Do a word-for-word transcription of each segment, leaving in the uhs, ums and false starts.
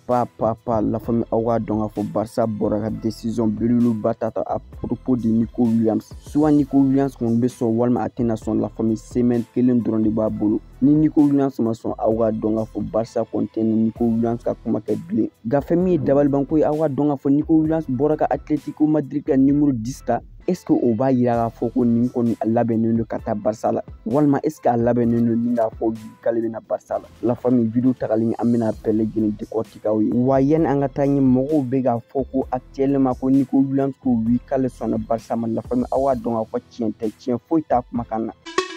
Pa pa pa la famille awa donga fo Barça bora ka décision belulu batata à propos de Nico Williams. Soit Nico Williams kon be so walma atena son la famille semaine kelen dron de ba bolo. Ni Nico Williams ma son awa donga fo Barça kontene Nico Williams ka kuma ke ble. Ga famille dabal banko awa donga fo Nico Williams bora ka Atlético Madrid ka numéro dix ta. Est-ce que o ba yira fo ko nin ko ni labenu kata Barça la walma est-ce que labenu ni na fo kalbe na Barça la la famille vidéo tagalin amina pele gene de kotika wi wayen anga tanyi mogo bega fo ko actuellement ko Nico Williams ko wi kale son Barça man la famille awa donga fo tiente tien fo ta makana.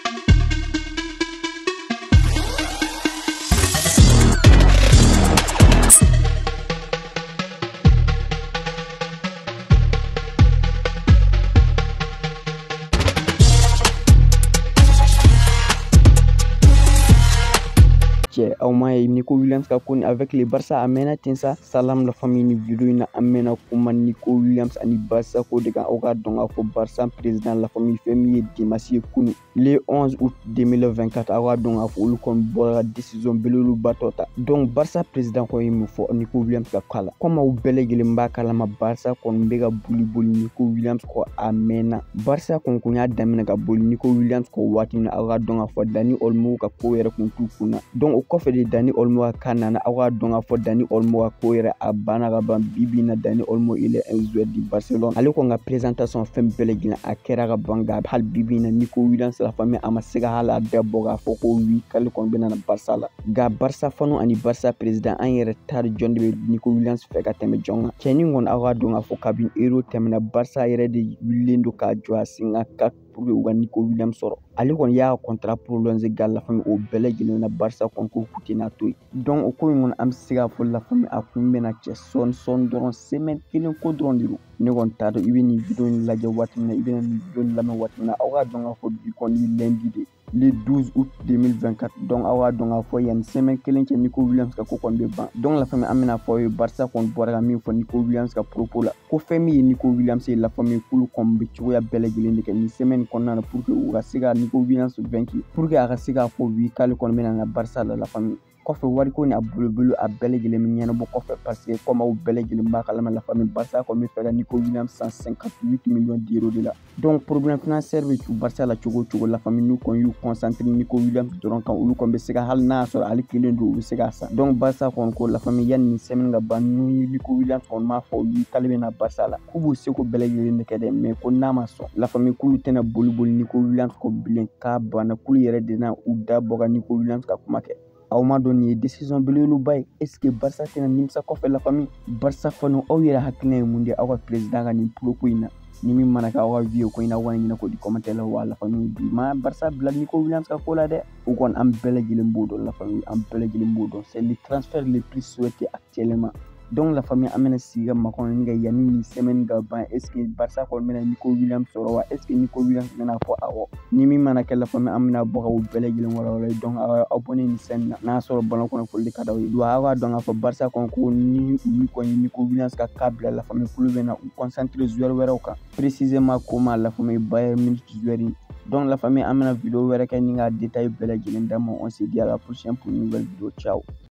Au moins Nico Williams ka koni avec les Barça amena tinsa salam la famille ni vidéo na amena kuma Nico Williams ani Barça ko de ga oga donga fo Barça président la famille famille Dimassi kunu le onze août deux mille vingt-quatre awa donga fo lu kon bora décision belulu batota donc Barça président ko yimu fo Nico Williams ka kala comme u belegele mbakala ma Barça kon bega buli buli Nico Williams ko amena Barça kon kunya damina ga buli Nico Williams ko watina awa donga fo Dani Olmo ka ko yere kun tukuna donc ko fe de Dani Olmo kana na awa donga fo Dani Olmo ko yere abana ga ban bibi na Dani Olmo il est un joueur du Barcelone ali ko nga présentation fem belegele akera ga banga hal bibi na Nico Williams la famille amasiga hala de boga fo ko wi kal kon bena na Barça la ga Barça fano ani Barça président an yere tar jonde Nico Williams fe ka teme jonga keni ngon awa donga fo kabin euro teme na Barça yere de wilendo ka joa singa ka pour uga Nico Williams soro ali kon ya contrat pour lonze gal la famille o belegele na Barça kon ko kutina toy donc o ko ngon am siga fo la famille akumbe na che son son doron semaine kelen ko doron diru ne gon tado ibini video ni laje watina ibini video ni lama watina awa donga fo bi kon ni lundi de le douze août deux mille vingt-quatre donc awa donga fo yan semaine kelen ke Nico Williams ka ko kon be ban donc la famille amena fo Barça kon bora mi fo Nico Williams ka propos la ko famille Nico Williams et la famille kulu kon be ci ya belegele ndeke ni semaine kon na pour que u ga siga Nico Williams vaincu pour que aga siga fo wi kal kon mena na Barça la la famille kofe wari ko ni abulu a belegele mi nyana bo kofe parce que comme au belegele mbakala la famille Barça ko mi fera Nico Williams cent cinquante-huit millions d'euros de là donc problème financier bi tu Barça la chogo chogo la famille nous kon yu concentré Nico Williams doron kan ulu kon be sega hal na so ali kilendo be sega sa donc Barça kon ko la famille yan ni semen ga ban Nico Williams kon ma fo yu kalbe na Barça la kubu se ko belegele ne kede mais ko na ma so la famille kulu tena bolu bol Nico Williams ko bilen ka bana kulu yere dina uda boga Nico Williams ka kuma ke awma doni décision belulu bay est-ce que Barça tena nimsa ko fe la famille Barça fano o yera hakne mundi awa président ga ni propoina ni mi manaka awa video ko ina wani ko di commenter la wala famille bi ma Barça bla Nico Williams ka kola de ou kon am belegele mbodo la famille am belegele mbodo c'est le transfert le plus souhaité actuellement donc la famille amena siga makon nga yani ni semaine ga ban est-ce que Barça ko mena Nico Williams soro wa est-ce que Nico Williams mena fo awo ni mi manaka la famille amena boka u belegele wala wala donc abonné ni sen na soro balon ko ko le kadaw do awa donc fo Barça kon ko ni ni ko Nico Williams ka câble la famille pour bena concentrer joueur wera ka précisément comment la famille Bayern Munich joueur donc la famille amena vidéo wera ka ni nga détail belegele ndamo on se dit à la prochaine pour une nouvelle vidéo ciao.